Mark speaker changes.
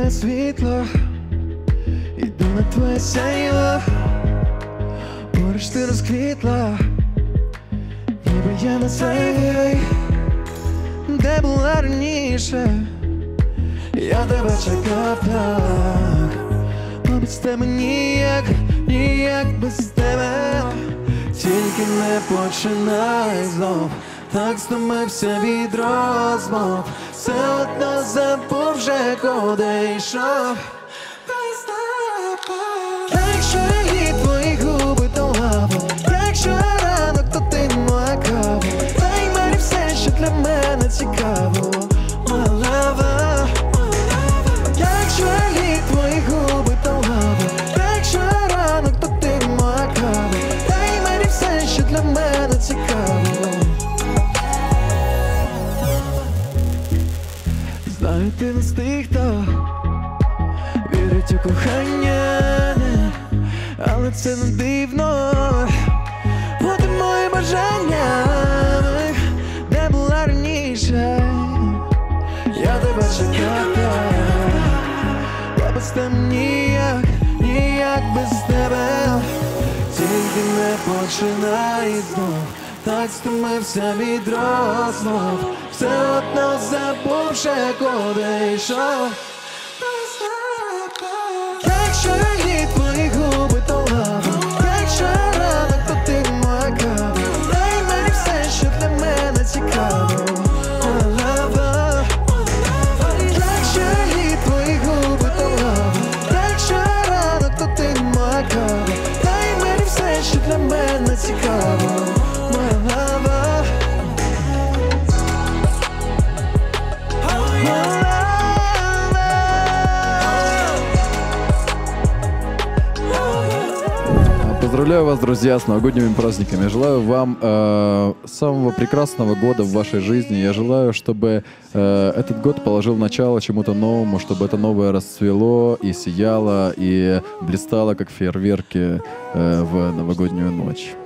Speaker 1: твоє світло, йду на твоє сяйво. Поруч ти розквітла, ніби я на зайвій. Де була раніше, я тебе чекав так. А без тебе ніяк, ніяк без тебе. Тільки не починай знов, так стомився від розмов. Все одно забув вже, куди йшов. Якщо її твої губи, то лава. Якщо ранок, то ти моя кава. Дай мені все, що для мене цікаво, моя лава. Якщо її твої губи, то лава. Якщо ранок, то ти моя кава. Дай мені все, що для мене цікаво. Знаю, ти не з тих, хто вірить у кохання, але це не дивно. Бути мої бажання, де була раніше, я тебе чекав так. Я без тебе ніяк, ніяк без тебе. Тільки не починай знов, так стомився від розмов. Все одно забув вже, куди йшов. Якщо її твої губи, то лава. Якщо ранок, то ти моя кава. Дай мені все, що для мене цікаво, моя лава. Якщо її твої губи, то лава. Якщо ранок, то ти моя кава. Дай мені все, що для мене цікаво, моя лава.
Speaker 2: Поздравляю вас, друзья, с новогодними праздниками. Я желаю вам самого прекрасного года в вашей жизни. Я желаю, чтобы этот год положил начало чему-то новому, чтобы это новое расцвело и сияло, и блистало, как фейерверки в новогоднюю ночь.